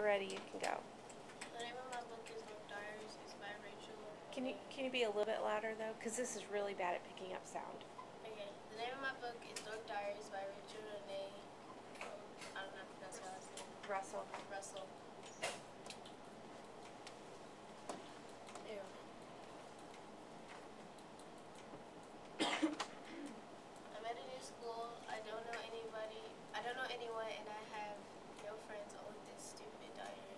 Ready, you can go. The name of my book is Book Diaries. It's by Rachel. Can you be a little bit louder though? Because this is really bad at picking up sound. Okay. The name of my book is Dark Diaries by Rachel Renee. I don't know if that's her last name. Russell. Russell. Ew. I'm at a new school. I don't know anybody. I don't know anyone, and I have no friends. Only this stupid diary.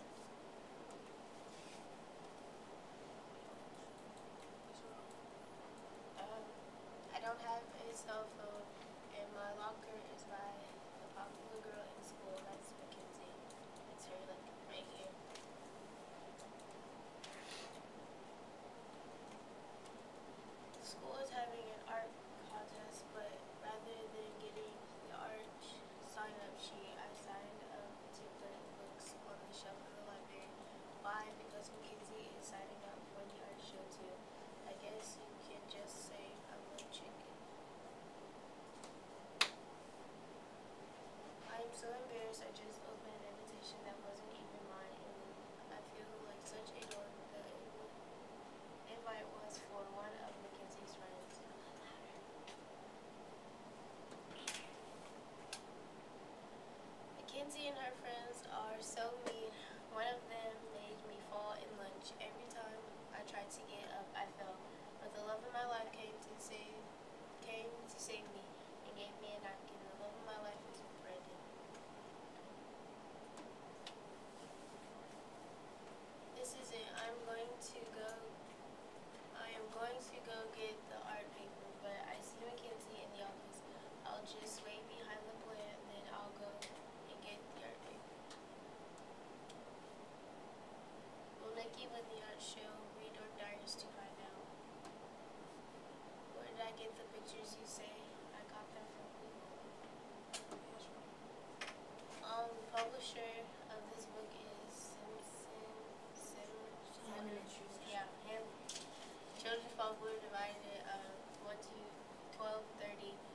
I don't have a cell phone, and my locker is by the popular girl in school. That's Mackenzie. It's her, like, right here. The school is having an art contest, but rather than getting the art sign-up sheet, I signed up to put books on the shelf in the library. Why? Because Mackenzie is signing up for the art show too. I guess you can just say I'm a chicken. I'm so embarrassed. I just opened an invitation that wasn't even mine, and I feel like such a dork. The invite was for one of Mackenzie's friends. Mackenzie and her friends are so mean. One of them made me fall in lunch. Every time I tried to get up, I fell. But the love of my life came to save me and gave me a napkin. The love of my life is Brandon. This is it. I am going to go get the art paper, but I see Mackenzie in the office. I'll just wait behind the plant, then I'll go and get the art paper. Will Nikki win the art show? Read Dark Diaries to find out. Where did I get the pictures you say? I got them from Google. The publisher of this book is Simon & Schuster. Yeah, him. Children's Publisher divided 1 to 12:30.